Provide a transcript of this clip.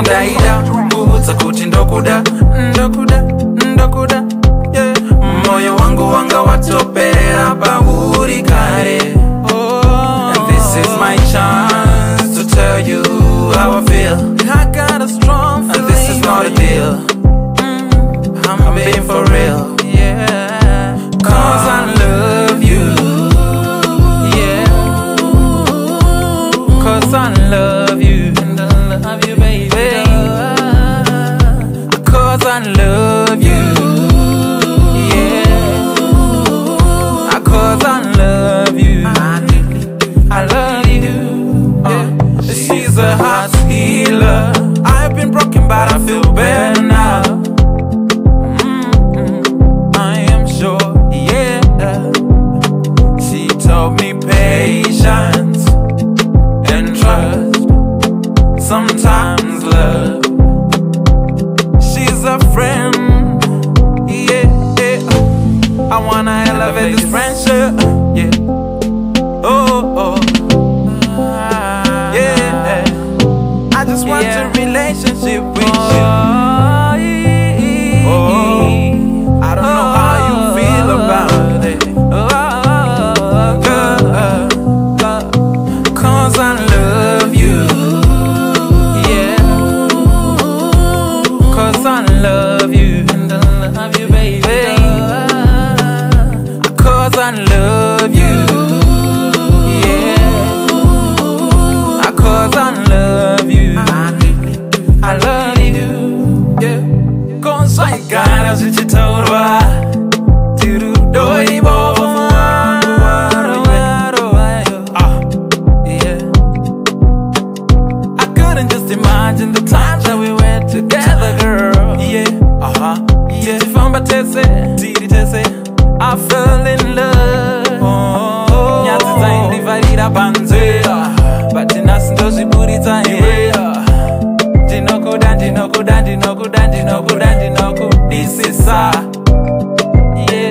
Ndaida kubuza kuti ndokuda yeah. Moyo wangu wanga watoperera pauri kare. And this is my chance to tell you how I feel. I got a strong feeling. And this is not a deal. I'm being for real. Yeah. Cause I love you. Yeah. Cause I love you. And I love you, baby. Cause I love you. Yeah. Cause I love you. I love you. Yeah. She's a heart healer. I've been broken but I feel better now. I am sure, yeah. She taught me patience and trust, sometimes love. She's a friend, yeah. I wanna elevate this friendship, yeah. Oh, yeah. I just want a relationship with you. I don't know how you feel about it. Cause I love you. Yeah. Cause I love you. And I love you, baby. Cause I love you. Yeah. Cause I love you. I love you. Yeah. Cause I got a switch it over. I couldn't just imagine the times that we were together, girl. Yeah. Yeah. I fell in love. But in us, those who put it on this is